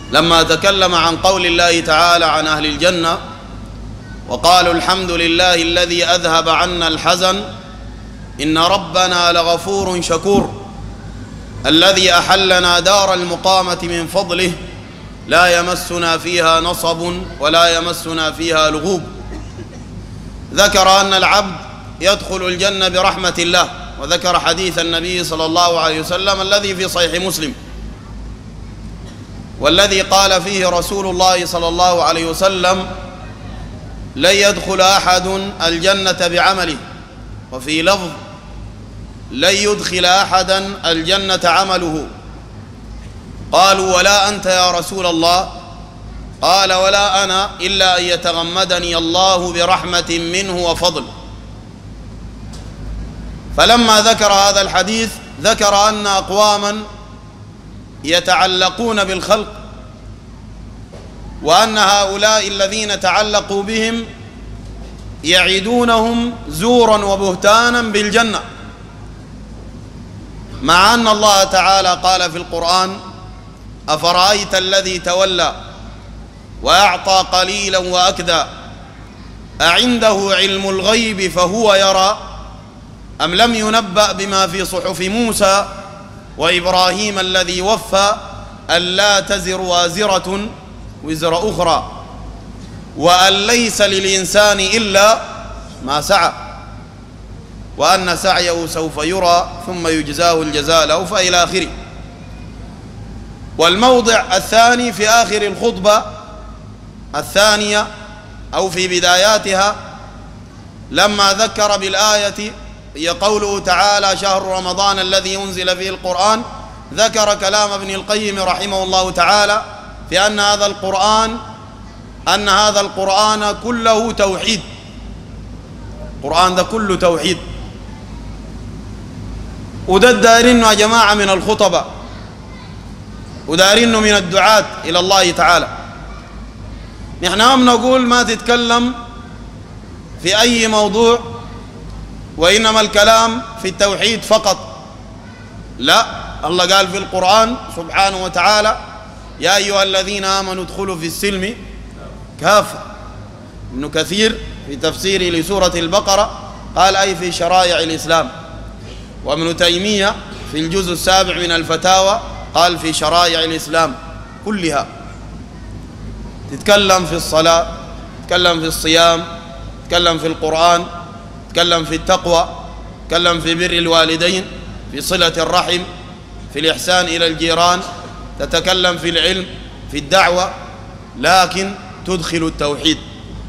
لما تكلم عن قول الله تعالى عن أهل الجنة وقالوا الحمد لله الذي أذهب عنا الحزن إن ربنا لغفور شكور الذي أحلنا دار المقامة من فضله لا يمسنا فيها نصب ولا يمسنا فيها لغوب. ذكر أن العبد يدخل الجنة برحمة الله، وذكر حديث النبي صلى الله عليه وسلم الذي في صحيح مسلم، والذي قال فيه رسول الله صلى الله عليه وسلم لن يدخل أحد الجنة بعمله، وفي لفظ لن يدخل أحدا الجنة عمله. قالوا ولا أنت يا رسول الله؟ قال ولا أنا إلا أن يتغمدني الله برحمة منه وفضل. فلما ذكر هذا الحديث ذكر أن أقواما يتعلقون بالخلق، وأن هؤلاء الذين تعلقوا بهم يعيدونهم زورا وبهتانا بالجنة، مع أن الله تعالى قال في القرآن أفرأيت الذي تولى وأعطى قليلا وأكدى أعنده علم الغيب فهو يرى أم لم ينبأ بما في صحف موسى وإبراهيم الذي وفى ألا تزر وازرة وزر أخرى وأن ليس للإنسان إلا ما سعى وأن سعيه سوف يرى ثم يجزاه الجزاء الأوفى إلى آخره. والموضع الثاني في آخر الخطبة الثانية أو في بداياتها لما ذكر بالآية هي قوله تعالى شهر رمضان الذي أنزل فيه القرآن، ذكر كلام ابن القيم رحمه الله تعالى في أن هذا القرآن كله توحيد. القرآن ده كله توحيد، وده دارينه يا جماعة من الخطبة، ودارينه من الدعاة إلى الله تعالى. نحن هم نقول ما تتكلم في أي موضوع وإنما الكلام في التوحيد فقط. لا، الله قال في القرآن سبحانه وتعالى يا أيها الذين آمنوا ادخلوا في السلم كافة. ابن كثير في تفسيره لسورة البقرة قال أي في شرائع الإسلام، وابن تيمية في الجزء 7 من الفتاوى قال في شرائع الإسلام كلها. تتكلم في الصلاة، تتكلم في الصيام، تتكلم في القرآن، تتكلم في التقوى، تتكلم في بر الوالدين، في صلة الرحم، في الإحسان إلى الجيران، تتكلم في العلم، في الدعوة، لكن تدخل التوحيد.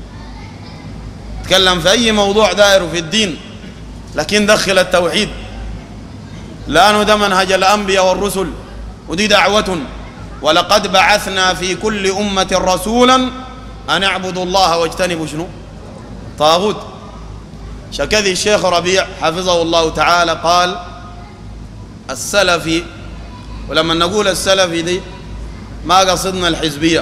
تتكلم في أي موضوع دائر في الدين لكن دخل التوحيد، لأنه ده منهج الأنبياء والرسل ودي دعوة. ولقد بعثنا في كل أمة رسولا أن اعبدوا الله واجتنبوا شنو؟ طاغوت. شكذي الشيخ ربيع حفظه الله تعالى قال السلفي، ولما نقول السلفي دي ما قصدنا الحزبية،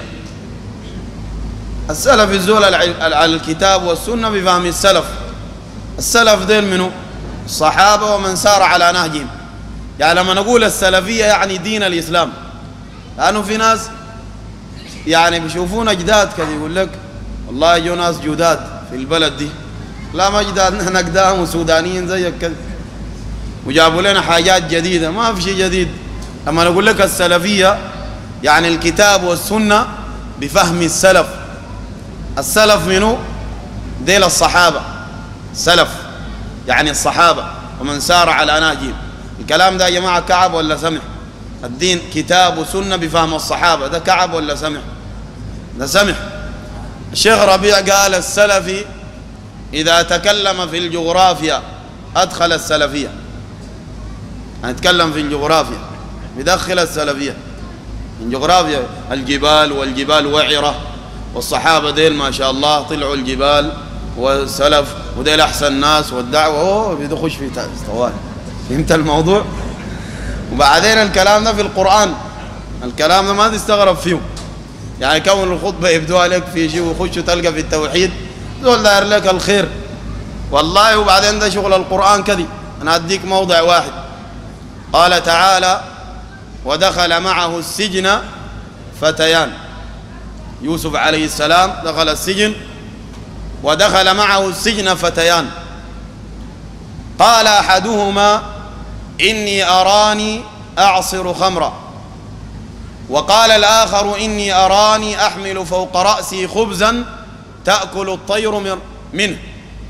السلف الزول على الكتاب والسنة بفهم السلف. السلف دين منه الصحابة ومن سار على نهجهم. يعني لما نقول السلفية يعني دين الإسلام، لأنه في ناس يعني بيشوفون أجداد كذا يقول لك والله يجوا ناس جداد في البلد دي، لا ما أجداد، نحن أقدام وسودانيين زيك كذا وجابوا لنا حاجات جديدة. ما في شيء جديد. لما نقول لك السلفية يعني الكتاب والسنة بفهم السلف. السلف منه ديل الصحابة، السلف يعني الصحابة ومن سار على نهجهم. الكلام ده يا جماعة كعب ولا سمح؟ الدين كتاب وسنة بفهم الصحابة، ده كعب ولا سمح؟ ده سمح. الشيخ ربيع قال السلفي إذا تكلم في الجغرافيا أدخل السلفية، يعني يتكلم في الجغرافيا يدخل السلفية. من جغرافيا الجبال، والجبال وعرة، والصحابة ديل ما شاء الله طلعوا الجبال والسلف وديل أحسن ناس، والدعوة بيدخش في طوال. فهمت الموضوع؟ وبعدين الكلام ده في القرآن، الكلام ده ما تستغرب فيه. يعني كون الخطبة يبدوها لك في شيء ويخشوا تلقى في التوحيد دول داير لك الخير والله. وبعدين ده شغل القرآن كذي. أنا أديك موضع واحد. قال تعالى ودخل معه السجن فتيان. يوسف عليه السلام دخل السجن ودخل معه السجن فتيان، قال أحدهما إني أراني أعصر خمرا، وقال الآخر إني أراني أحمل فوق رأسي خبزا تأكل الطير منه،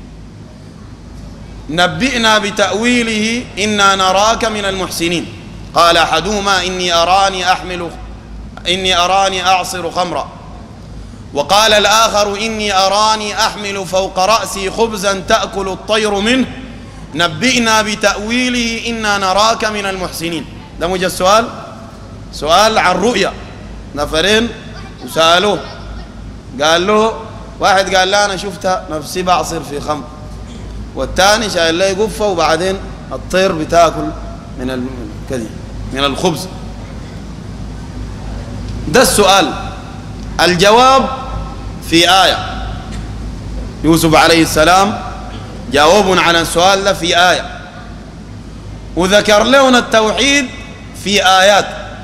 نبئنا بتأويله إنا نراك من المحسنين. قال أحدهما إني أراني أعصر خمرا، وقال الآخر إني أراني أحمل فوق رأسي خبزا تأكل الطير منه، نبئنا بتأويله إنا نراك من المحسنين. ده موجه السؤال، سؤال عن رؤيا. نفرين وسألوه، قال له واحد قال له أنا شفت نفسي بعصر في خمر، والثاني شايل لي قفة وبعدين الطير بتاكل من الخبز. ده السؤال. الجواب في آية. يوسف عليه السلام جاوب على السؤال ده في آية، وذكر لنا التوحيد في آيات.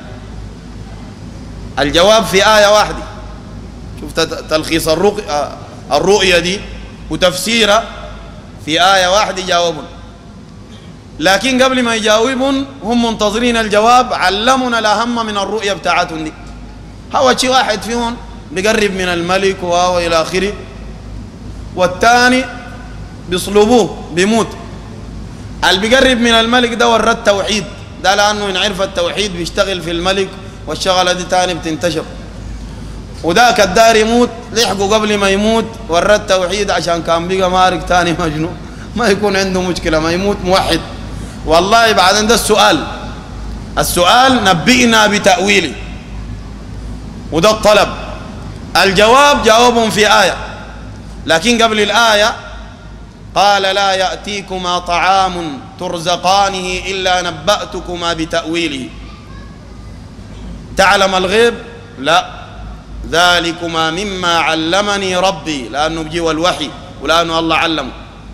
الجواب في آية واحدة. شفت تلخيص الرؤية دي وتفسيرها في آية واحدة جاوبون. لكن قبل ما يجاوبون هم منتظرين الجواب، علمنا الأهم من الرؤية بتاعتهم دي. هو شيء واحد فيهم بيقرب من الملك وإلى آخره، والثاني بيصلبوه بيموت. اللي بيقرب من الملك ده ورى التوحيد ده، لأنه إن عرف التوحيد بيشتغل في الملك والشغلة دي تاني بتنتشر. وذاك الدار يموت لحقه قبل ما يموت ورى التوحيد عشان كان بيقى مارك تاني مجنون، ما يكون عنده مشكلة، ما يموت موحد. والله بعدين ده السؤال نبئنا بتأويله، وده الطلب. الجواب جاوبهم في آية، لكن قبل الآية قال لا يأتيكما طعام ترزقانه إلا نبأتكما بتأويله. تعلم الغيب؟ لا، ذلكما مما علمني ربي، لأنه بجيو الوحي ولأنه الله علمه.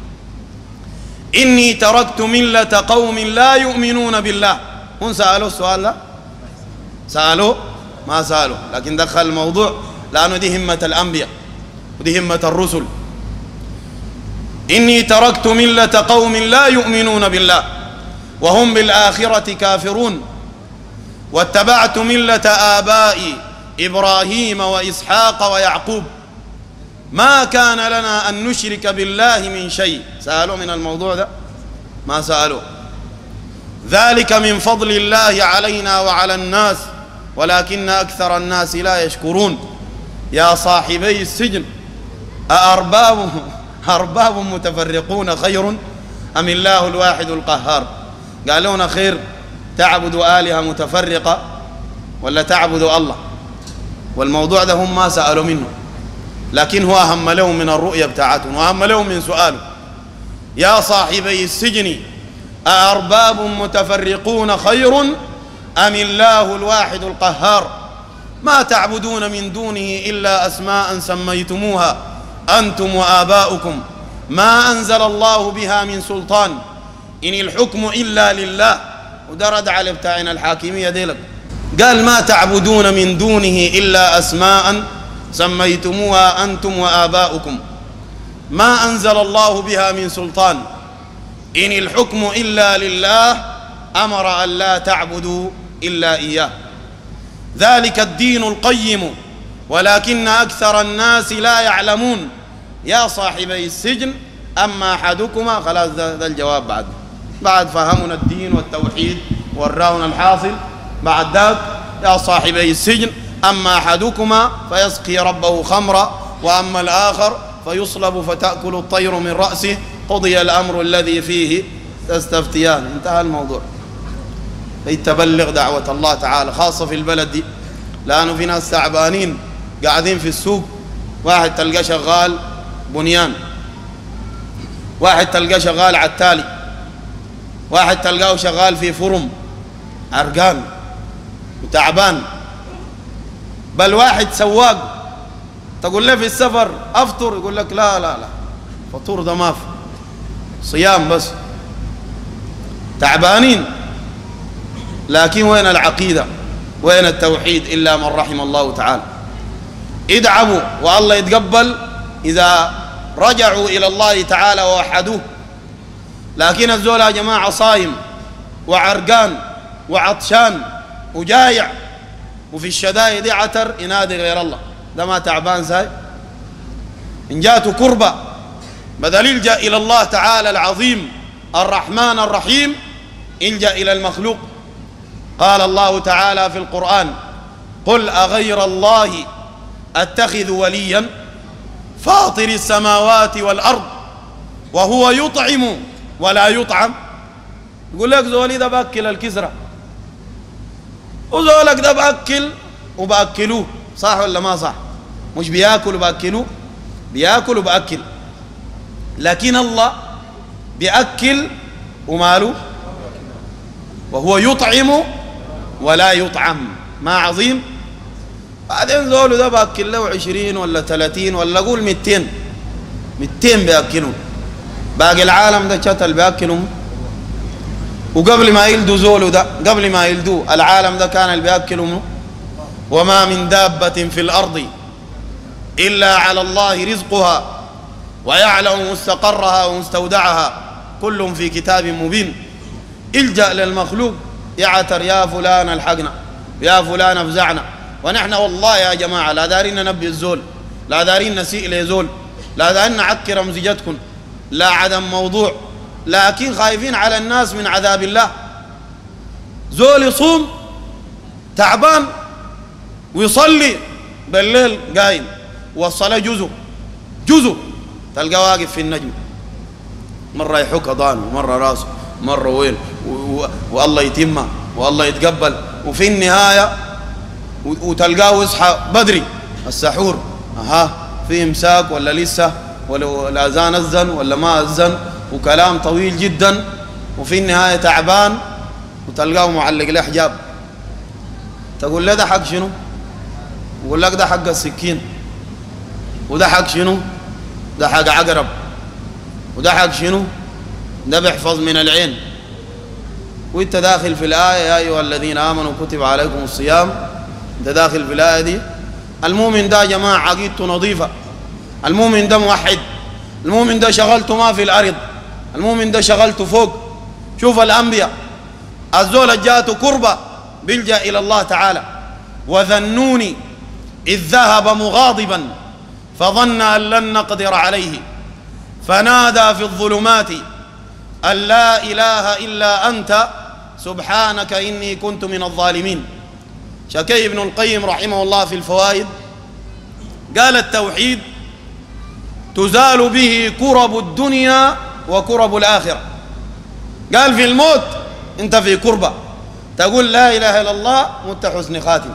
إني تركت ملة قوم لا يؤمنون بالله. هم سألوا السؤال لا؟ سألوا؟ ما سألوا، لكن دخل الموضوع لأنه دي همة الأنبياء ودي همة الرسل. إني تركت ملة قوم لا يؤمنون بالله وهم بالآخرة كافرون، واتبعت ملة آبائي إبراهيم وإسحاق ويعقوب، ما كان لنا أن نشرك بالله من شيء. سألوا من الموضوع ده؟ ما سألوا. ذلك من فضل الله علينا وعلى الناس ولكن أكثر الناس لا يشكرون. يا صاحبي السجن أأرباب متفرقون خير أم الله الواحد القهار؟ قالون خير تعبدوا آلهة متفرقة ولا تعبدوا الله؟ والموضوع ده هم ما سألوا منه، لكن هو أهم لهم من الرؤية بتاعتهم وأهم لهم من سؤاله. يا صاحبي السجن أأرباب متفرقون خير أم الله الواحد القهار؟ ما تعبدون من دونه إلا أسماء سميتموها أنتم وآباؤكم ما أنزل الله بها من سلطان إن الحكم إلا لله. ودرد على بتاعنا الحاكمية ديلك، قال ما تعبدون من دونه إلا أسماء سميتموها أنتم وآباؤكم ما أنزل الله بها من سلطان إن الحكم إلا لله أمر أن لا تعبدوا إلا إياه، ذلك الدين القيم ولكن أكثر الناس لا يعلمون. يا صاحبي السجن أما أحدكما، خلاص ده الجواب. بعد فهمنا الدين والتوحيد وراونا الحاصل. بعد ذاك يا صاحبي السجن أما أحدكما فيسقي ربه خمرا وأما الآخر فيصلب فتأكل الطير من رأسه قضي الأمر الذي فيه تستفتيان. انتهى الموضوع. تبلغ دعوة الله تعالى خاصة في البلد دي، لأنه في ناس تعبانين قاعدين في السوق. واحد تلقى شغال بنيان، واحد تلقى شغال عتالي، واحد تلقاه شغال في فرم عرقان وتعبان، بل واحد سواق تقول له في السفر أفطر يقول لك لا لا لا فطور ده ما في، صيام بس. تعبانين، لكن وين العقيدة؟ وين التوحيد إلا من رحم الله تعالى. ادعموا والله يتقبل إذا رجعوا إلى الله تعالى ووحدوه. لكن الزول يا جماعة صايم وعرقان وعطشان وجايع وفي الشدائد عتر ينادي غير الله، ده ما تعبان ساي؟ إن جاته كربة بدل يلجأ إلى الله تعالى العظيم الرحمن الرحيم يلجأ إلى المخلوق. قال الله تعالى في القرآن: قل أغير الله أتخذ وليا فاطر السماوات والأرض وهو يطعم ولا يطعم. يقول لك زولي ده بأكل الكسرى وزولك ده بأكل وبأكلوه، صح ولا ما صح؟ مش بياكل وبأكلوه، بياكل وبأكل. لكن الله بيأكل وماله وهو يطعم ولا يطعم. ما عظيم؟ بعدين زوله ده بأكل له 20 ولا 30 ولا أقول 200 بيأكلهم. باقي العالم ده شتل بيأكلهم. وقبل ما يلدوا زوله ده، قبل ما يلدوا العالم ده كان اللي بيأكلهم. وما من دابة في الأرض إلا على الله رزقها ويعلم مستقرها ومستودعها كل في كتاب مبين. الجأ للمخلوق يعتر يا فلان الحقنا، يا فلان افزعنا. ونحن والله يا جماعة لا دارين ننبي الزول، لا دارين نسيء لزول، لا دارين نعكر رمزجتكم، لا عدم موضوع، لكن خايفين على الناس من عذاب الله. زول يصوم تعبان ويصلي بالليل قايم، والصلاة جزء تلقى واقف في النجم، مرة يحك ضانه ومرة راسه مرة وين والله يتمه والله يتقبل. وفي النهاية وتلقاه يصحى بدري السحور، في امساك ولا لسه، ولا الأذان أذن ولا ما أذن، وكلام طويل جدا. وفي النهاية تعبان وتلقاه معلق له حجاب. تقول له ده حق شنو؟ يقول لك ده حق السكين، وده حق شنو؟ ده حق عقرب، وده حق شنو؟ ده بيحفظ من العين. وانت داخل في الآية يا أيها الذين آمنوا كتب عليكم الصيام، انت داخل في الآية دي. المؤمن ده يا جماعة عقيدته نظيفة، المؤمن ده موحد، المؤمن ده شغلته ما في الأرض، المؤمن ده شغلته فوق. شوف الأنبياء الزول جاءته كربة بيلجأ إلى الله تعالى. وذنوني إذ ذهب مغاضبا فظن أن لن نقدر عليه فنادى في الظلمات أن لا إله إلا أنت سبحانك إني كنت من الظالمين. شكي ابن القيم رحمه الله في الفوائد قال: التوحيد تزال به كرب الدنيا وكرب الآخرة. قال في الموت انت في كربة تقول لا إله إلا الله مت حسن خاتم.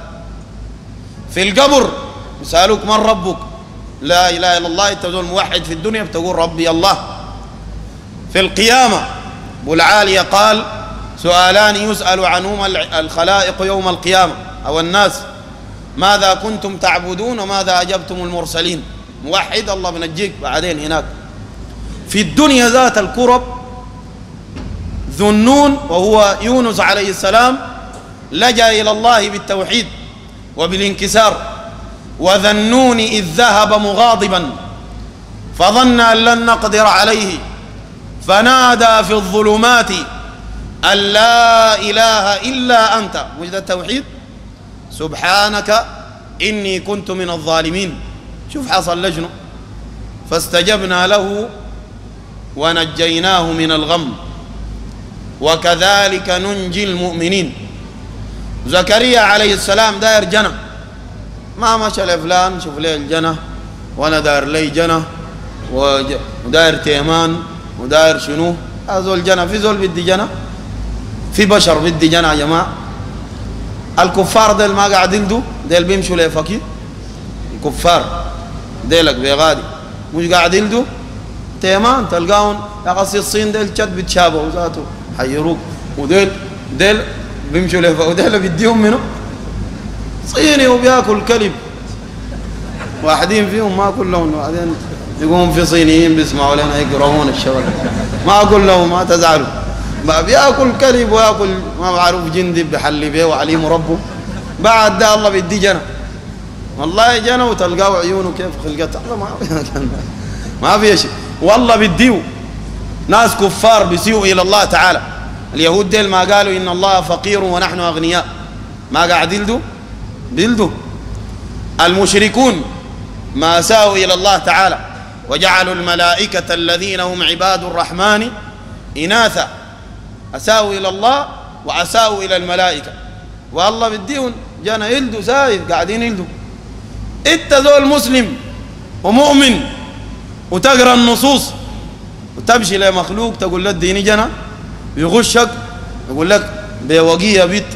في القبر يسألوك من ربك، لا إله إلا الله، انت تقول موحد في الدنيا بتقول ربي الله. في القيامة أبو العالية قال: سؤالان يسأل عنهما الخلائق يوم القيامة أو الناس: ماذا كنتم تعبدون وماذا أجبتم المرسلين. موحد الله بنجيك بعدين هناك. في الدنيا ذات الكرب ذنون وهو يونس عليه السلام لجأ إلى الله بالتوحيد وبالانكسار. وذنون إذ ذهب مغاضبا فظن أن لن نقدر عليه فنادى في الظلمات أن لا إله إلا أنت، مش ده التوحيد؟ سبحانك إني كنت من الظالمين. شوف حصل لجنه فاستجبنا له ونجيناه من الغم وكذلك ننجي المؤمنين. زكريا عليه السلام داير جنة، ما مشى لفلان شوف ليه الجنة وانا داير لي جنة وداير تيمان وداير شنو. هذول جنة، في زول بدي جنة، في بشر بدي جنة يا جماعة. الكفار ديل ما قاعد يلدوا، ديل بيمشوا لفقير. الكفار ديلك بيغادي مش قاعد يلدوا تيمان، تلقاهم يا قصي الصين ديل شد بتشابهوا ذاته حيروك. وديل بيمشوا لفقير وديل بديهم منه صيني وبياكل كلب. واحدين فيهم ما كلهم بعدين يقوم في صينيين بيسمعوا لنا يقرؤون الشغل، ما أقول لهم ما تزعلوا، ما بياكل كلب وياكل ما بعرف جندب بحلي بيه وعليه مربو بعد ده الله بيدي جنة، والله جنة وتلقاه عيونه كيف خلقتها، الله ما في شيء، والله بيديه. ناس كفار بيسيئوا إلى الله تعالى. اليهود ديل ما قالوا إن الله فقير ونحن أغنياء، ما قاعد يلدوا. المشركون ما أساءوا إلى الله تعالى وجعلوا الملائكة الذين هم عباد الرحمن إناثا، أساءوا إلى الله وأساءوا إلى الملائكة، والله بديهم جانا يلدوا زايد قاعدين يلدوا. انت ذول مسلم ومؤمن وتقرأ النصوص وتمشي لمخلوق تقول له اديني جنة، يغشك يقول لك بوقية بيت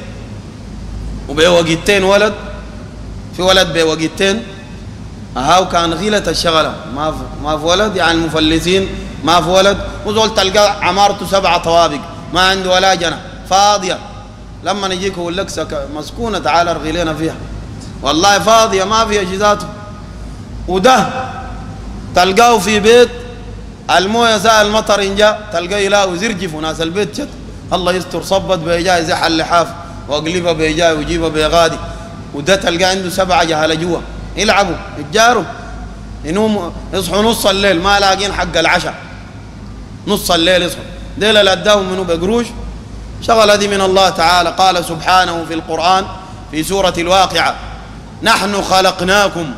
وبوقيتين ولد، في ولد بوقيتين، هاو كان غيلة الشغلة ما في ولد، يعني المفلسين ما في ولد، وزول تلقى عمارته 7 طوابق ما عنده ولا جنة فاضية، لما نجيك يقول لك مسكونة تعال ارغي لنا فيها، والله فاضية ما فيها جزاته. وده تلقاه في بيت المويه ساء المطر إن جاء تلقاه يلاقوا زرجف وناس البيت شد الله يستر صبت بيجاي زي اللحاف واقلبها بيجاي ويجيبها بيغادي. وده تلقاه عنده 7 جهله جوا يلعبوا يتجاروا، ينوموا يصحوا نص الليل ما لاقين حق العشاء، نص الليل يصحوا ديل اللي اداهم منه بقروش. شغله دي من الله تعالى. قال سبحانه في القرآن في سورة الواقعة: نحن خلقناكم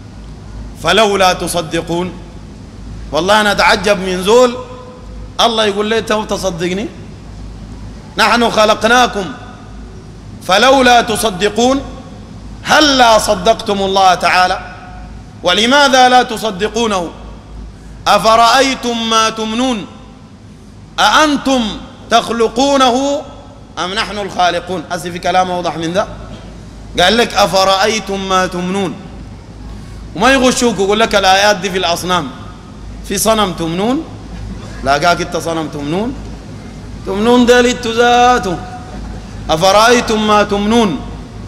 فلولا تصدقون. والله أنا أتعجب من زول الله يقول لي أنت ما تصدقني، نحن خلقناكم فلولا تصدقون، هلا صدقتم الله تعالى ولماذا لا تصدقونه؟ أفرأيتم ما تمنون أأنتم تخلقونه أم نحن الخالقون؟ أسف في كلام أوضح من ذا، قال لك أفرأيتم ما تمنون، وما يغشوك يقول لك الآيات دي في الأصنام، في صنم تمنون، لاقاك انت صنم تمنون ده للتزاته. أفرأيتم ما تمنون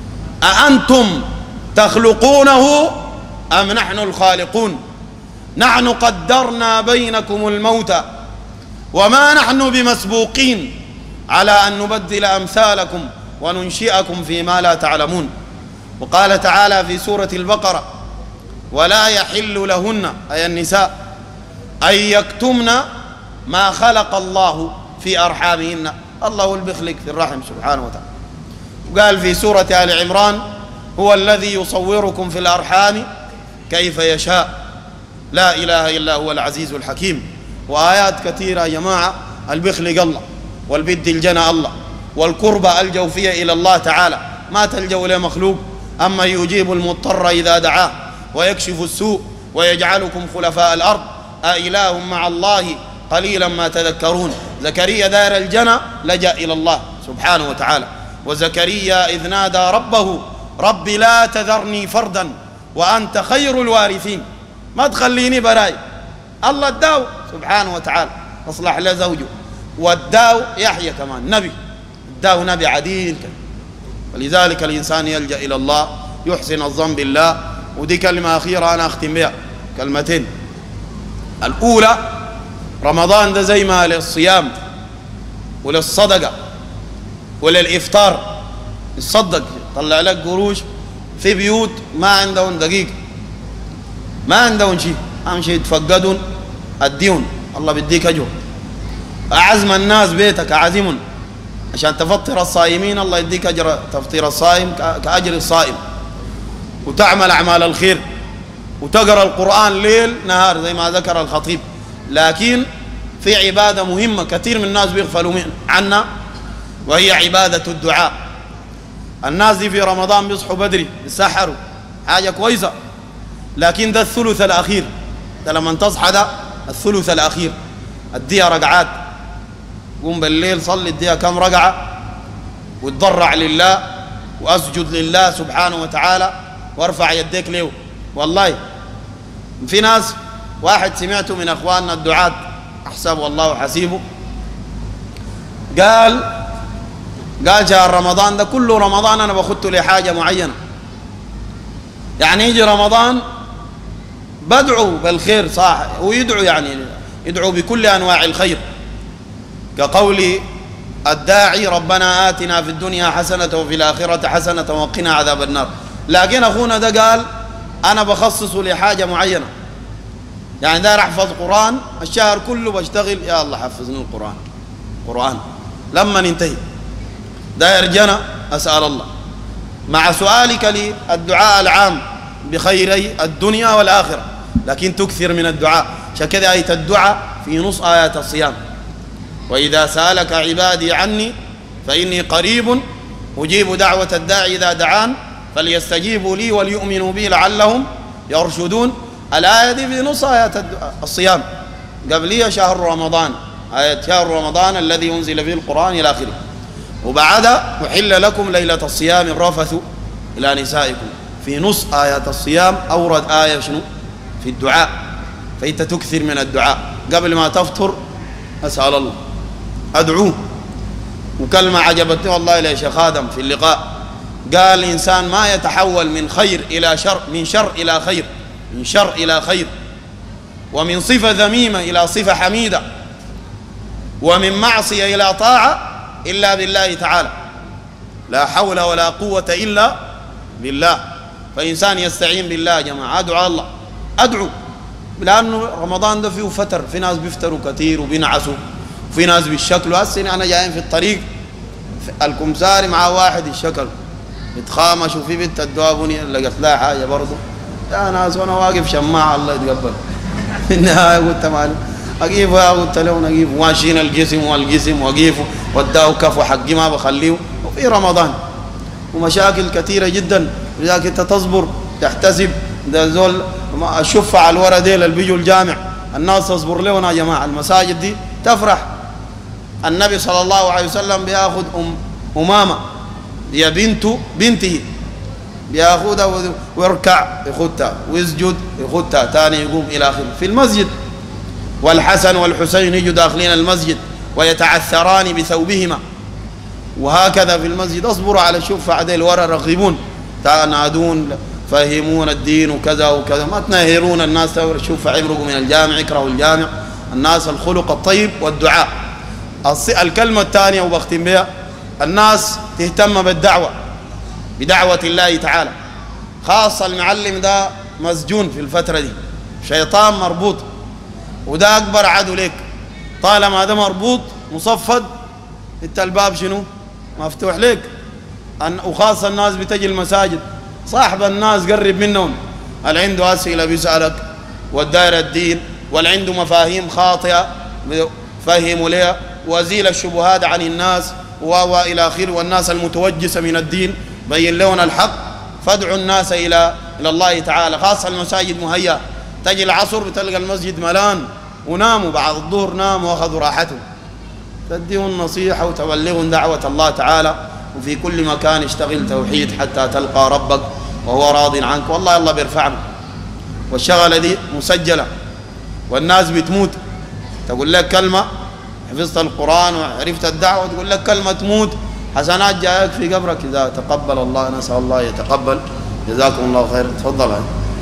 أأنتم تخلقونه أم نحن الخالقون؟ نحن قدرنا بينكم الموت وما نحن بمسبوقين على أن نبدل أمثالكم وننشئكم فيما لا تعلمون. وقال تعالى في سورة البقرة: ولا يحل لهن أي النساء أن يكتمن ما خلق الله في أرحامهن. الله هو اللي بيخلق في الرحم سبحانه وتعالى. وقال في سورة آل عمران: هو الذي يصوركم في الأرحام كيف يشاء لا إله إلا هو العزيز الحكيم. وآيات كثيرة يا جماعة. اللي بيخلق الله والبد الجنة الله والقربة الجوفية إلى الله تعالى، ما تلجوا له مخلوق. أما يجيب المضطر إذا دعاه ويكشف السوء ويجعلكم خلفاء الأرض أإله مع الله قليلا ما تذكرون. زكريا دار الجنة لجأ إلى الله سبحانه وتعالى. وزكريا إذ نادى ربه: رب لا تذرني فردا وأنت خير الوارثين. ما تخليني براي. الله اداه سبحانه وتعالى، أصلح له زوجه، واداه يحيى كمان نبي، اداه نبي عديل. ولذلك الإنسان يلجأ إلى الله، يحسن الظن بالله. ودي كلمة أخيرة أنا أختم بها، كلمتين. الأولى: رمضان ده زي ما للصيام وللصدقة وللإفطار، يصدق طلع لك قروش. في بيوت ما عندهم دقيقة، ما عندهم شيء، أهم شيء يتفقدون الديون، الله بيديك أجر. أعزم الناس بيتك أعزمهم عشان تفطر الصائمين، الله يديك أجر تفطير الصائم كأجر الصائم. وتعمل أعمال الخير وتقرأ القرآن ليل نهار زي ما ذكر الخطيب. لكن في عبادة مهمة كثير من الناس بيغفلوا عنها، وهي عبادة الدعاء. الناس دي في رمضان بيصحوا بدري يسحروا، حاجة كويسة، لكن ده الثلث الأخير. ده لما تصحى ده الثلث الأخير، اديها ركعات، قوم بالليل صلي اديها كم ركعة، وتضرع لله وأسجد لله سبحانه وتعالى وارفع يديك له. والله في ناس، واحد سمعته من أخواننا الدعاة أحسب والله حسيبه، قال شهر رمضان ده كله رمضان أنا بخدته لحاجة معينة، يعني يجي رمضان بدعو بالخير صح، ويدعو يعني يدعو بكل أنواع الخير، كقول الداعي ربنا آتنا في الدنيا حسنة وفي الآخرة حسنة وقنا عذاب النار. لكن أخونا ده قال أنا بخصصه لحاجة معينة، يعني داير أحفظ قرآن الشهر كله بشتغل، يا الله حفظني القرآن قرآن لما ننتهي. داير جنة أسأل الله مع سؤالك للدعاء العام بخيري الدنيا والآخرة، لكن تكثر من الدعاء. عشان كده آية الدعاء في نص آية الصيام، وإذا سألك عبادي عني فإني قريب أجيب دعوة الداعي إذا دعان فليستجيبوا لي وليؤمنوا بي لعلهم يرشدون. الآية دي في نص آية الصيام، قبلية شهر رمضان، آية شهر رمضان الذي أنزل فيه القرآن إلى آخره. وبعدها أحل لكم ليلة الصيام الرفث إلى نسائكم. في نص آيات الصيام أورد آية شنو؟ في الدعاء. فأنت تكثر من الدعاء قبل ما تفطر. أسأل الله أدعوه. وكلمة عجبتني والله يا شيخ آدم في اللقاء، قال الإنسان ما يتحول من خير إلى شر، من شر إلى خير، من شر إلى خير، ومن صفة ذميمة إلى صفة حميدة، ومن معصية إلى طاعة إلا بالله تعالى. لا حول ولا قوة إلا بالله. فإنسان يستعين بالله يا جماعة. أدعو الله، أدعو، لأنه رمضان ده فيه فتر، في ناس بيفتروا كثير وبينعسوا، وفي ناس بيشكلوا. هسه أنا جايين في الطريق في الكمساري مع واحد الشكل يتخامش، وفي بنت الدوابوني اللي قلت لها حاجة برضه يا ناس، وأنا واقف شماعة الله يتقبل. في النهاية قلت مالي أجيبه، يا قلت له أجيبه، ماشيين الجسم والجسم وأجيبه وداه كفو حقي ما بخليه. وفي رمضان ومشاكل كثيرة جدا، لذلك أنت تصبر تحتسب. ده زول الشفع على الورا ديل اللي بيجوا الجامع، الناس تصبر لهم يا جماعة. المساجد دي تفرح. النبي صلى الله عليه وسلم بياخذ أمامة هي بنته بياخذها ويركع يخدها ويسجد يخدها ثاني يقوم إلى آخره في المسجد. والحسن والحسين يجوا داخلين المسجد ويتعثران بثوبهما، وهكذا في المسجد. اصبروا على الشفع ديل ورا رغبون تنادون فهمون الدين وكذا وكذا، ما تناهرون الناس الشفع يمرقوا من الجامع يكرهوا الجامع. الناس الخلق الطيب والدعاء. الكلمة الثانية وبختم بها، الناس تهتم بالدعوة، بدعوة الله تعالى. خاصة المعلم ده مسجون في الفترة دي، شيطان مربوط، وده أكبر عدو لك. طالما ده مربوط مصفد انت الباب شنو؟ مفتوح لك. وخاصة الناس بتجي المساجد، صاحب الناس قرب منهم، اللي عنده أسئلة بيسألك والدائرة الدين، واللي عنده مفاهيم خاطئة فهموا لها، وزيل الشبهات عن الناس وإلى آخره. والناس المتوجسة من الدين بين لهم الحق. فادعوا الناس إلى الله تعالى. خاصة المساجد مهيئة، تجي العصر بتلقى المسجد ملان، وناموا بعد الظهر، ناموا واخذوا راحتهم. تديهم نصيحة وتبلغهم دعوة الله تعالى. وفي كل مكان اشتغل توحيد حتى تلقى ربك وهو راض عنك، والله الله بيرفعنا. والشغلة دي مسجلة والناس بتموت. تقول لك كلمة حفظت القرآن وعرفت الدعوة، تقول لك كلمة تموت، حسنات جايك في قبرك إذا تقبل الله. نسأل الله يتقبل. جزاكم الله خير. تفضل.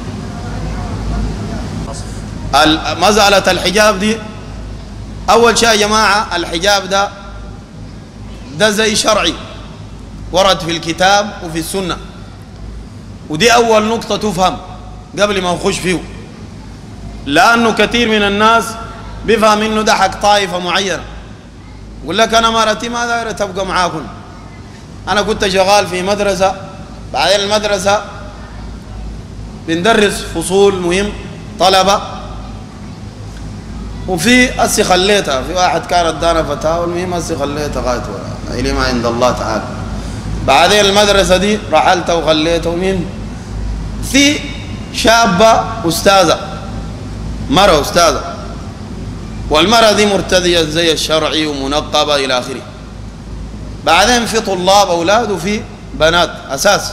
مسألة الحجاب دي، أول شيء يا جماعة الحجاب ده زي شرعي ورد في الكتاب وفي السنة، ودي أول نقطة تفهم قبل ما نخش فيه. لأنه كثير من الناس بيفهم إنه ده حق طائفة معينة. يقول لك أنا مرتي ما دايرة تبقى معاكم. أنا كنت شغال في مدرسة، بعدين المدرسة بندرس فصول مهم طلبة، وفي أسي خليتها، في واحد كانت دانا فتاة، والمهم أسي خليتها غاية علمها عند الله تعالى. بعدين المدرسة دي رحلتها وخليتها. ومين في شابة أستاذة، مرة أستاذة، والمرة دي مرتدية زي الشرعي ومنقبة إلى آخره. بعدين في طلاب أولاد وفي بنات أساس،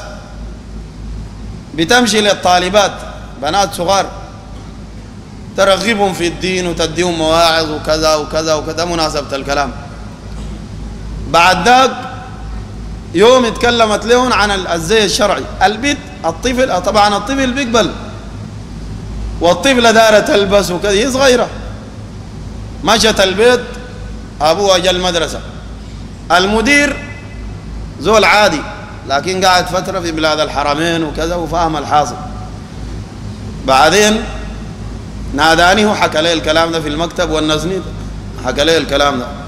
بتمشي للطالبات بنات صغار ترغبهم في الدين وتديهم مواعظ وكذا وكذا وكذا مناسبة الكلام. بعد ذاك يوم اتكلمت لهم عن الزي الشرعي. البيت الطفل طبعا الطفل بيقبل، والطفلة دارة تلبس وكذا، هي صغيرة. مشت البيت، أبوها جا المدرسة المدير زول عادي لكن قاعد فترة في بلاد الحرمين وكذا وفاهم الحاصل. بعدين ناداني وحكى لي الكلام ده في المكتب والنزني حكى لي الكلام ده.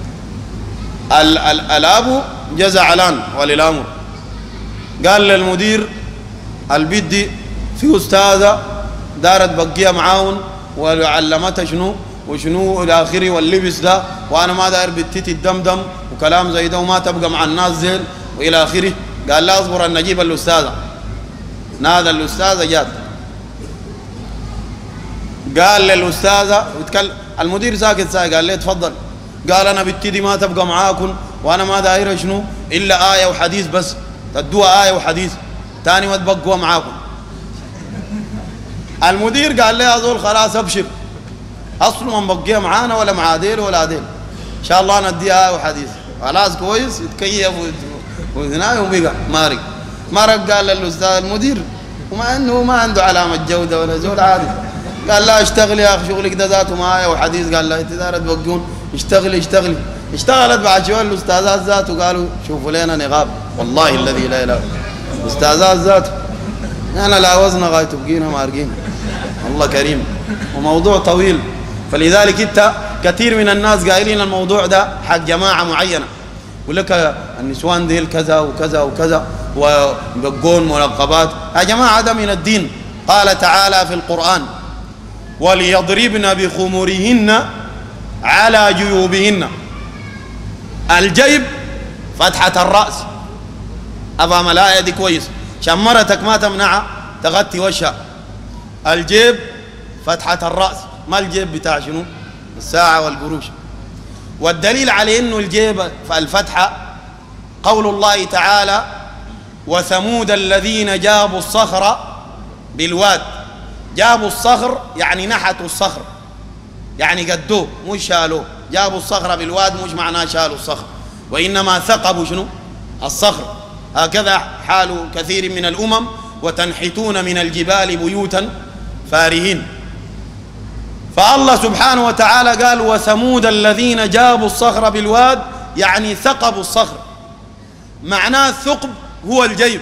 الأب جا زعلان ولي الأمر قال للمدير البيت دي في أستاذة دارت بقية معاون وعلمتها شنو وشنو إلى آخره واللبس ده، وأنا ما داير بنتي تدمدم وكلام زي ده وما تبقى مع الناس زين وإلى آخره. قال لا أصبر أن نجيب الأستاذة. نادى الأستاذة جات قال للأستاذة المدير ساكت قال لي تفضل. قال أنا بنتي دي ما تبقى معاكم وأنا ما داير شنو إلا آية وحديث بس، تدوها آية وحديث تاني ما تبقوا معاكم. المدير قال لي هذول خلاص أبشر أصله ما بقيها معانا ولا مع ديل ولا ديل، إن شاء الله نديها آية وحديث خلاص كويس يتكيف وهنا وبقى مارق. قال للأستاذ المدير وما إنه ما عنده علامة جودة ولا زول عادي. قال لا اشتغلي يا أخي شغلك ده ذاته معايا وحديث. قال لا أنت دارت تبقون اشتغلي. اشتغلت بعد شوية الأستاذات ذاته قالوا شوفوا لنا نغاب والله الذي لا إله. الأستاذات ذاته أنا لا وزن غاية تبقينا مارقين الله كريم وموضوع طويل. فلذلك انت كثير من الناس قايلين الموضوع ده حق جماعة معينة ولك النسوان ديل كذا وكذا وكذا وبقون منقبات. يا جماعة ده من الدين. قال تعالى في القرآن وليضربن بخمرهن على جيوبهن. الجيب فتحة الرأس. أفهم الآية دي كويس؟ شمرتك ما تمنعها تغطي وشها. الجيب فتحة الرأس، ما الجيب بتاع شنو الساعة والقروش. والدليل على إنه الجيب الفتحة قول الله تعالى وثمود الذين جابوا الصخر بالواد. جابوا الصخر يعني نحتوا الصخر يعني قدوه مش شالوه. جابوا الصخر بالواد مش معناه شالوا الصخر وإنما ثقبوا شنو الصخر. هكذا حال كثير من الأمم وتنحتون من الجبال بيوتا فارهين. فالله سبحانه وتعالى قال وثمود الذين جابوا الصخر بالواد يعني ثقبوا الصخر. معناه الثقب هو الجيب.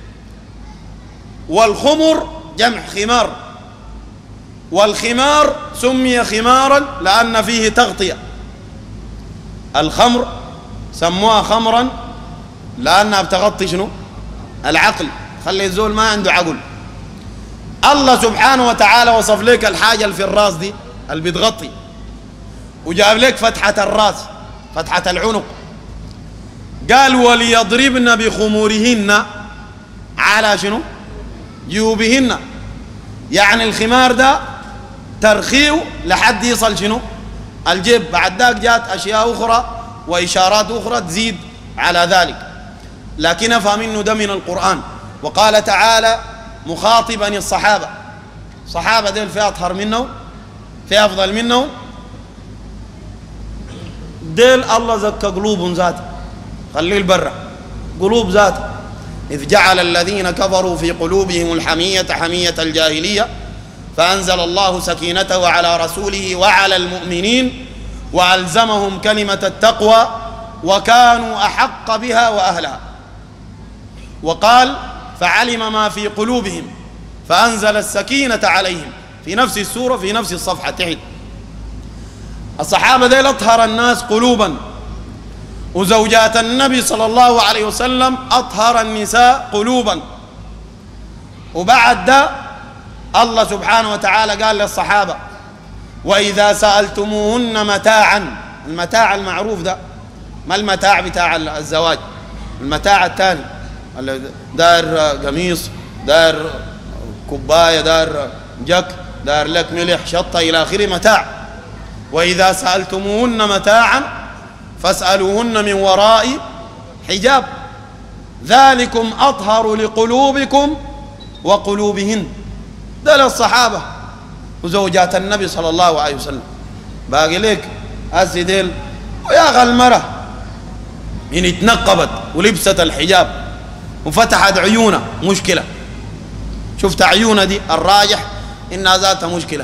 والخمر جمع خمار، والخمار سمي خمارا لأن فيه تغطية. الخمر سموها خمرا لأنها بتغطي شنو العقل، خلي الزول ما عنده عقل. الله سبحانه وتعالى وصف لك الحاجة اللي في الراس دي اللي بتغطي وجاب لك فتحة الراس فتحة العنق. قال وليضربن بخمورهن على شنو جيوبهن. يعني الخمار ده ترخيه لحد يصل شنو الجيب. بعد ذاك جات أشياء أخرى وإشارات أخرى تزيد على ذلك، لكن أفهم إنه ده من القرآن. وقال تعالى مخاطبا الصحابة. الصحابة ديل في أطهر منه في أفضل منه ديل الله زكى قلوب ذات خليه البرة قلوب ذات. إذ جعل الذين كفروا في قلوبهم الحمية حمية الجاهلية فأنزل الله سكينته على رسوله وعلى المؤمنين وألزمهم كلمة التقوى وكانوا أحق بها وأهلها. وقال فعلم ما في قلوبهم فأنزل السكينة عليهم في نفس السورة في نفس الصفحة تحت. الصحابة ديل أطهر الناس قلوبا، وزوجات النبي صلى الله عليه وسلم أطهر النساء قلوبا. وبعد ده الله سبحانه وتعالى قال للصحابة وإذا سألتموهن متاعا. المتاع المعروف ده ما المتاع بتاع الزواج، المتاع الثاني دار قميص دار كوباية دار جك دار لك ملح شطة إلى آخره متاع. وإذا سألتموهن متاعا فاسألوهن من وراء حجاب ذلكم أطهر لقلوبكم وقلوبهن. ده للصحابة وزوجات النبي صلى الله عليه وسلم. باقي لك أسدل ويا أخي المرأة إن اتنقبت ولبست الحجاب وفتحت عيونها مشكلة. شفت عيونها دي الراجح إنها ذاتها مشكلة.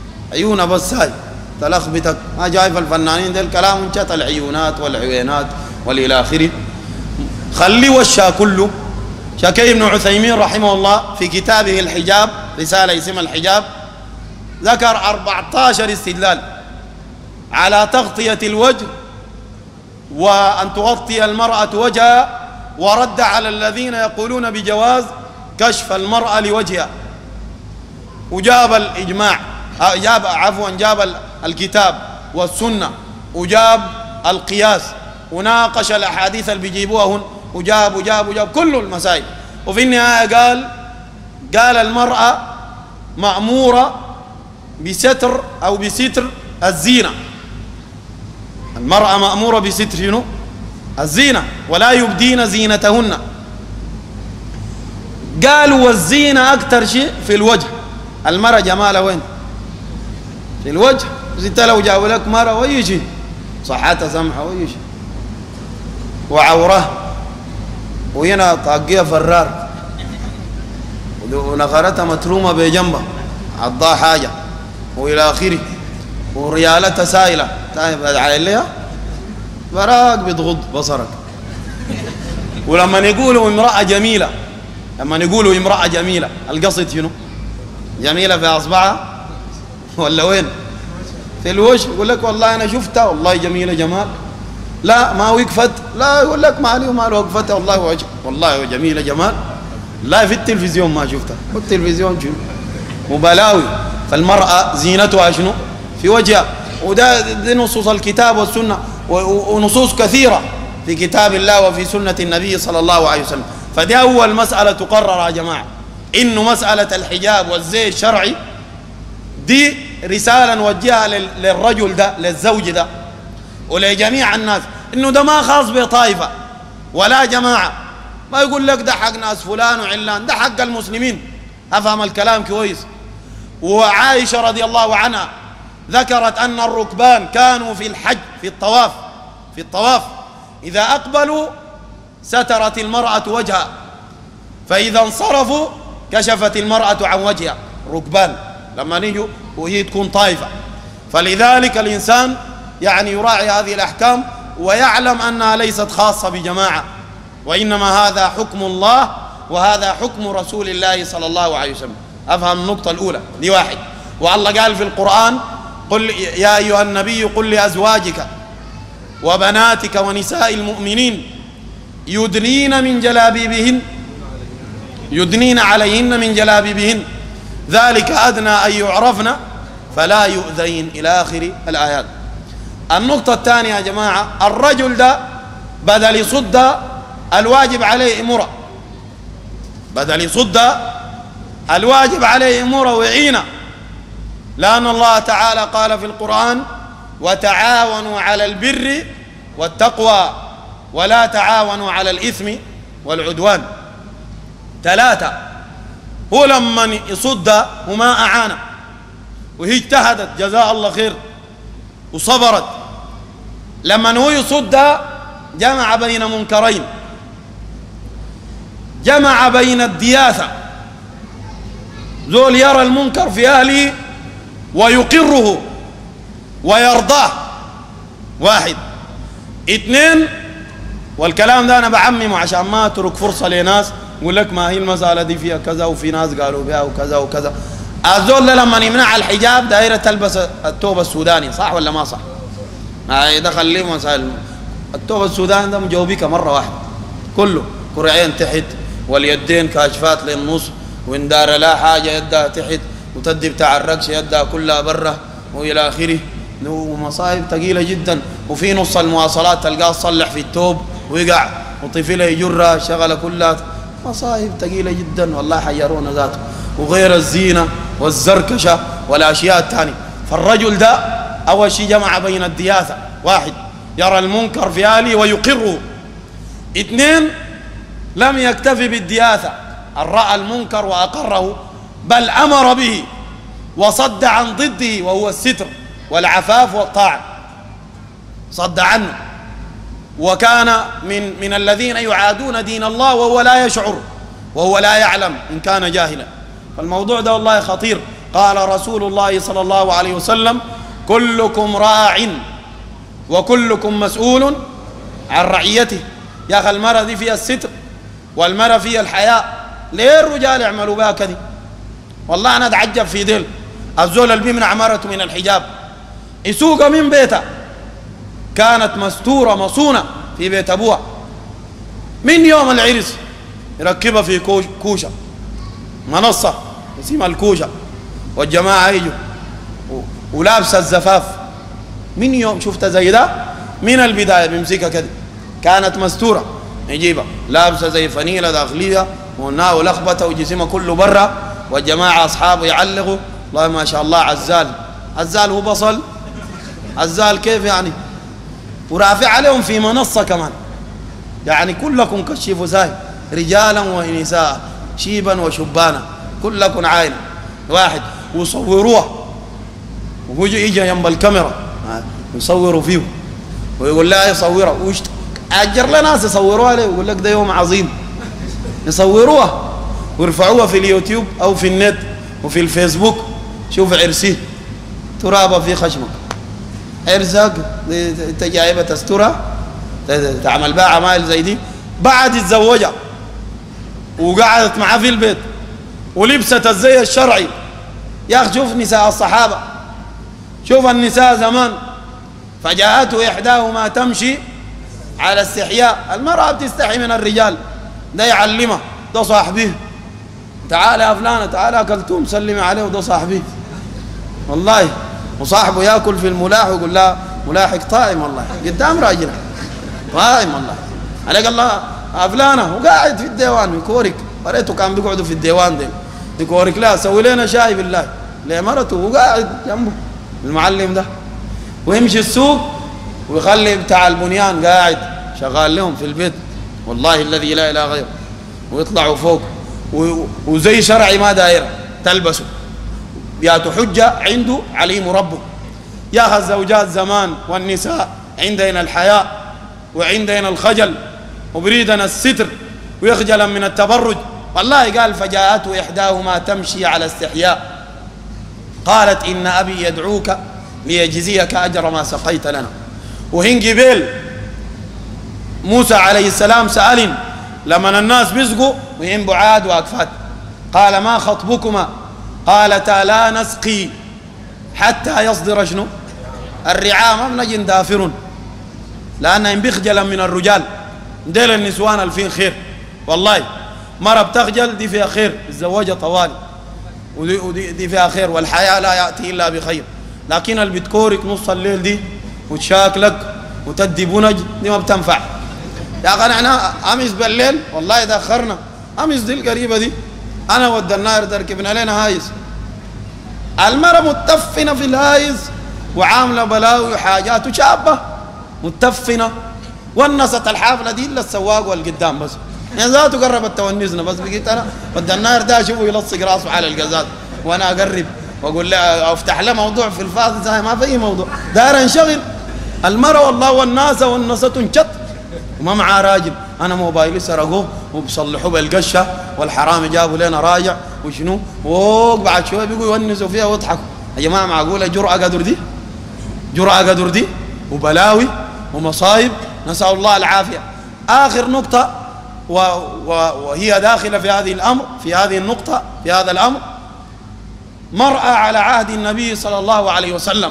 عيونها بس هاي تلخبطك. ما جايف الفنانين ده الكلام انشت العيونات والعوينات والإلى آخره. خلي وشها كله. شكي ابن عثيمين رحمه الله في كتابه الحجاب، رسالة اسمها الحجاب، ذكر 14 استدلال على تغطية الوجه وأن تغطي المرأة وجهها، ورد على الذين يقولون بجواز كشف المرأة لوجهها. وجاب الإجماع، جاب الكتاب والسنة، وجاب القياس، وناقش الأحاديث اللي بيجيبوها، وجاب كل المسائل. وفي النهاية قال المرأة مأمورة بستر أو بستر الزينة. المرأة مأمورة بستر الزينة، ولا يبدين زينتهن. قالوا والزينة أكثر شيء في الوجه. المرأة جمالها وين؟ في الوجه. انت لو جابوا لك مرأة وأي شيء، صحتها سمحة وأي شيء، وعورة، وهنا طاقية فرار، ونخرتها مترومة بجنبها، عضها حاجة، وإلى آخره، وريالتها سائلة، تعرف عليها براك بتغض بصرك. ولما يقولوا امرأة جميلة، القصد شنو؟ جميلة في أصبعها ولا وين؟ في الوجه. يقول لك والله أنا شفتها والله جميلة جمال، لا ما وقفت، لا يقول لك مالي ومال وقفتها والله وجه، والله جميلة جمال، لا في التلفزيون ما شفتها، والتلفزيون شنو؟ وبلاوي. فالمرأة زينتها شنو؟ في وجهها. وده نصوص الكتاب والسنة، ونصوص كثيرة في كتاب الله وفي سنة النبي صلى الله عليه وسلم. فدي أول مسألة تقرر يا جماعة، إنه مسألة الحجاب والزي الشرعي دي رسالة نوجهها للرجل ده، للزوج ده، ولجميع الناس، إنه ده ما خاص بطائفة ولا جماعة. ما يقول لك ده حق ناس فلان وعلان، ده حق المسلمين. أفهم الكلام كويس. وعائشة رضي الله عنها ذكرت أن الركبان كانوا في الحج في الطواف إذا أقبلوا سترت المرأة وجهها، فإذا انصرفوا كشفت المرأة عن وجهها. ركبان لما نيجوا وهي تكون طائفة. فلذلك الإنسان يعني يراعي هذه الأحكام، ويعلم أنها ليست خاصة بجماعة، وإنما هذا حكم الله وهذا حكم رسول الله صلى الله عليه وسلم. أفهم النقطة الأولى دي واحد. والله قال في القرآن: قل يا أيها النبي قل لأزواجك وبناتك ونساء المؤمنين يدنين عليهن من جلابيبهن ذلك أدنى أن يعرفن فلا يؤذين، إلى آخر الآيات. النقطة الثانية يا جماعة، الرجل ده بدل يصد الواجب عليه إمورة، ويعينه، لأن الله تعالى قال في القرآن: وتعاونوا على البر والتقوى ولا تعاونوا على الإثم والعدوان. 3، هو لما يصد وما أعانه، وهي اجتهدت جزاء الله خير وصبرت، لما هو يصد جمع بين منكرين، جمع بين الدياثة، زول يرى المنكر في أهله ويقره ويرضاه، 1. 2، والكلام ده أنا بعممه عشان ما أترك فرصة لناس يقول لك ما هي المسألة دي فيها كذا وفي ناس قالوا بها وكذا وكذا. الزول لما يمنع الحجاب دايرة تلبس الثوب السوداني، صح ولا ما صح؟ ده خليه مسائل. الثوب السوداني ده مجاوبيك مرة واحدة كله، كرعين تحت واليدين كاشفات للنص، وإن دار لا حاجة يدها تحت، وتدي بتاع الرقش يدها كلها برا، وإلى آخره. ومصائب ثقيلة جدا. وفي نص المواصلات تلقاه تصلح في الثوب ويقع، وطفله يجرها شغلة كلها، مصائب ثقيلة جدا والله حيرونا ذاته. وغير الزينة والزركشة والأشياء الثانية. فالرجل ده أول شيء جمع بين الدياثة، 1 يرى المنكر في أهله ويقره، 2 لم يكتفي بالدياثة، رأى المنكر وأقره، بل أمر به وصد عن ضده، وهو الستر والعفاف والطاعة، صد عنه. وكان من الذين يعادون دين الله وهو لا يشعر وهو لا يعلم إن كان جاهلا. فالموضوع ده والله خطير. قال رسول الله صلى الله عليه وسلم: كلكم راع وكلكم مسؤول عن رعيته. يا أخي المرأة دي فيها الستر والمرأة فيها الحياء، ليه الرجال يعملوا بها كذي؟ والله أنا أتعجب في ديل الزول اللي بيمنع مرته من الحجاب يسوق من بيتها، كانت مستورة مصونة في بيت أبوها، من يوم العرس يركبها في كوشة منصة اسمها الكوشة، والجماعة يجوا ولابسة الزفاف. من يوم شفتها زي ده من البداية بيمسكها كده، كانت مستورة يجيبها لابسة زي فنيلة داخلية ونها ولخبطة وجسمها كله برا، والجماعة أصحابه يعلقوا والله ما شاء الله عزال. عزال هو بصل؟ عزال كيف يعني؟ ورافع عليهم في منصة كمان، يعني كلكم كشفوا ساي، رجالا ونساء شيبا وشبانا كلكم عائلة واحد، ويصوروها ويجي جنب الكاميرا يصوروا فيه ويقول لها يصورها أجر لنا ناس يصوروها ليه، ويقول لك ده يوم عظيم، يصوروها ويرفعوها في اليوتيوب أو في النت وفي الفيسبوك. شوف عرسي ترابة في خشمك، عرسك انت جايبة تسترها تعمل بها عمايل زي دي، بعد يتزوجها وقعدت معاه في البيت ولبست الزي الشرعي. يا أخي شوف نساء الصحابة، شوف النساء زمان، فجاءته إحداهما تمشي على استحياء. المرأة بتستحي من الرجال، ده يعلمها، ده صاحبيه، تعال يا فلانة، تعال يا كلثوم سلمي عليه، وده صاحبيه والله. وصاحبه ياكل في الملاح ويقول لها ملاحق طائم والله قدام راجلها طائم والله عليك الله فلانة، وقاعد في الديوان يكورك، وريته كان بيقعدوا في الديوان ده يكورك، لا سوي لنا شاي بالله لمرته، وقاعد جنبه المعلم ده، ويمشي السوق ويخلي بتاع البنيان قاعد شغال لهم في البيت والله الذي لا اله غيره، ويطلعوا فوق وزي شرعي ما دايره تلبسه، ياتوا حجه عنده عليم ربه. يا اخي الزوجات زمان والنساء عندنا الحياء وعندنا الخجل وبريدنا الستر ويخجلا من التبرج. والله قال فجاءته إحداهما تمشي على استحياء قالت إن أبي يدعوك ليجزيك أجر ما سقيت لنا. وهن قبيل موسى عليه السلام سألن لما الناس بيسقوا وهن بعاد وأكفات، قال ما خطبكما؟ قالتا لا نسقي حتى يصدر شنو الرعاء، ما بنجي ندافرون لأنهم بيخجلا من الرجال. ديل النسوان الفين خير والله، مرة بتخجل دي فيها خير، الزواجة طوالي ودي فيها خير، والحياة لا يأتي إلا بخير. لكن اللي بتكورك نص الليل دي وتشاكلك وتدي بنج دي ما بتنفع. يا أخي احنا أمس بالليل والله تأخرنا، أمس دي القريبة دي أنا ودنا تركبنا لنا هايز، المرة متفنة في الهايز وعاملة بلاوي وحاجات وشابة متفنة، ونست الحافلة دي إلا السواق والقدام بس، يعني ذاته قربت تونسنا، بس بقيت أنا ودنا ده أشوفه يلصق راسه على القزاز وأنا أقرب وأقول له أفتح له موضوع في الفاضي زي ما في موضوع داير انشغل. المرة والله والناس ونست انشط وما معاه راجل، أنا موبايلي سرقوه وبصلحوه بالقشة والحرامي جابوا لنا راجع وشنو، وبعد شوية بيقوا يونسوا فيها ويضحكوا. يا جماعة معقولة جرأة قدر دي؟ جرأة قدر دي؟ وبلاوي ومصايب، نسأل الله العافية. آخر نقطة وهي داخلة في هذه الأمر، في هذه النقطة، في هذا الأمر، مرأة على عهد النبي صلى الله عليه وسلم،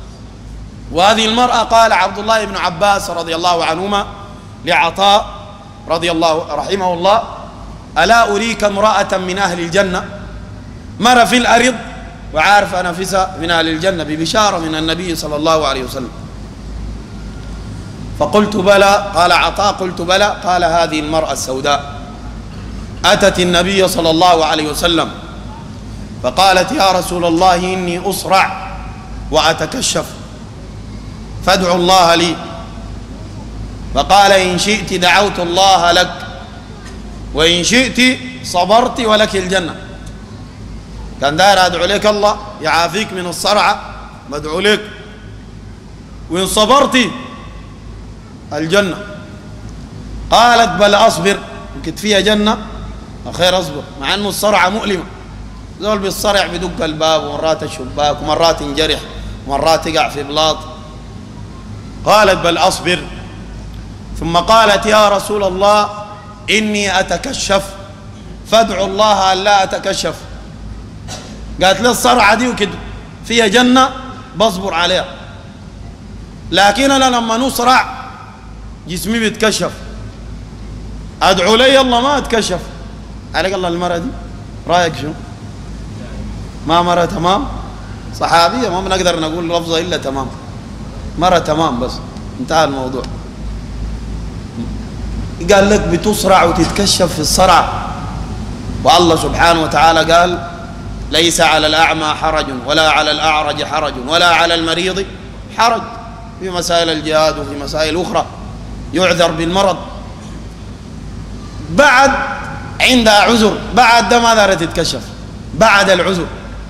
وهذه المرأة قال عبد الله بن عباس رضي الله عنهما لعطاء رضي الله رحمه الله: ألا أريك امرأة من أهل الجنة؟ مرة في الأرض وعارف نفسها من أهل الجنة ببشارة من النبي صلى الله عليه وسلم. فقلت بلى. قال عطاء: قلت بلى. قال: هذه المرأة السوداء أتت النبي صلى الله عليه وسلم فقالت: يا رسول الله إني أصرع وأتكشف فادعوا الله لي. فقال: إن شئت دعوت الله لك وإن شئت صبرت ولك الجنة. كان داير أدعو لك الله يعافيك من الصرعة، بدعو لك، وإن صبرت الجنة. قالت: بل أصبر، يمكن فيها جنة خير أصبر، مع أنه الصرعة مؤلمة، زول بالصرع بدق الباب ومرات الشباك ومرات ينجرح ومرات يقع في بلاط. قالت: بل أصبر. ثم قالت يا رسول الله إني أتكشف فادعوا الله أن لا أتكشف. قالت لي الصرعة دي وكده فيها جنة بصبر عليها، لكن أنا لما نصرع جسمي بيتكشف، أدعو لي الله ما أتكشف. عليك الله المرأة دي رأيك شو؟ ما مرة تمام صحابية، ما بنقدر نقول لفظة إلا تمام، مرة تمام بس انتهى الموضوع. قال لك بتصرع وتتكشف في الصرع، والله سبحانه وتعالى قال ليس على الأعمى حرج ولا على الأعرج حرج ولا على المريض حرج، في مسائل الجهاد وفي مسائل أخرى يعذر بالمرض. بعد عندها عذر، بعد ده ما دارت تتكشف، بعد العذر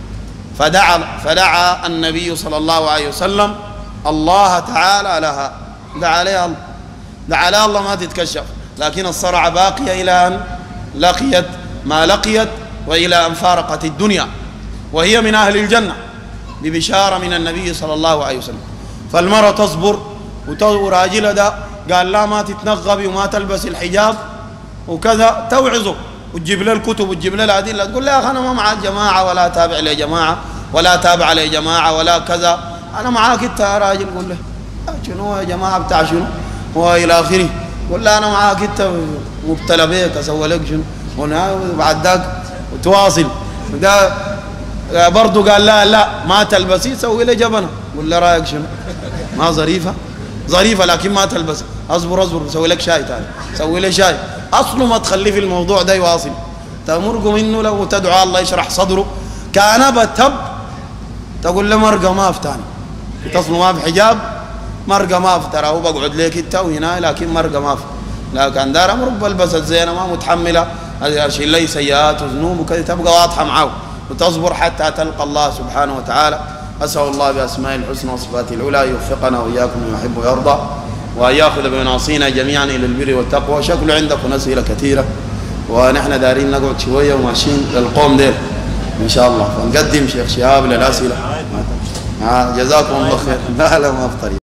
فدعا النبي صلى الله عليه وسلم الله تعالى لها، دعا عليها الله، دعا عليها الله ما تتكشف، لكن الصرع باقية إلى أن لقيت ما لقيت وإلى أن فارقت الدنيا، وهي من أهل الجنة ببشارة من النبي صلى الله عليه وسلم. فالمرأة تصبر وراجلها ده قال لا ما تتنغبي وما تلبس الحجاب وكذا، توعظه وتجيب له الكتب وتجيب له الأدلة، تقول له يا أخي أنا ما معك جماعة ولا تابع لي جماعة ولا تابع لي جماعة ولا كذا، أنا معاك أنت يا راجل. قول له شنو يا جماعة بتاع شنو وإلى آخره، قول له أنا معاك أنت مبتلى بيك أسوي لك شنو، وبعد ذاك وتواصل. ده برضه قال لا ما تلبسي، سوي لي جبنة. قول له رايك شنو؟ ما ظريفة، ظريفة لكن ما تلبس. اصبر بسوي لك شاي ثاني، سوي لي شاي. اصله ما تخليه في الموضوع ده يواصل، تأمره منه لو تدعو الله يشرح صدره. كان بتب تقول له مرقه ما في ثاني، تصله ما في حجاب، مرقه ما في، ترى هو بقعد لك انت وهنا لكن مرقه ما في. لكن دار امرك بلبست زينه ما متحمله اشيل لي سيئات وذنوب وكذا، تبقى واضحه معه وتصبر حتى تلقى الله سبحانه وتعالى. أسأل الله بأسمائه الحسنى وصفاته العلى يوفقنا وإياكم لما يحب ويرضى، وأن يأخذ بناصينا جميعا إلى البر والتقوى. شكله عندكم أسئلة كثيرة ونحن دارين نقعد شوية وماشيين للقوم دير إن شاء الله، فنقدم شيخ شهاب للأسئلة. جزاكم الله خير. لا ما أفطر.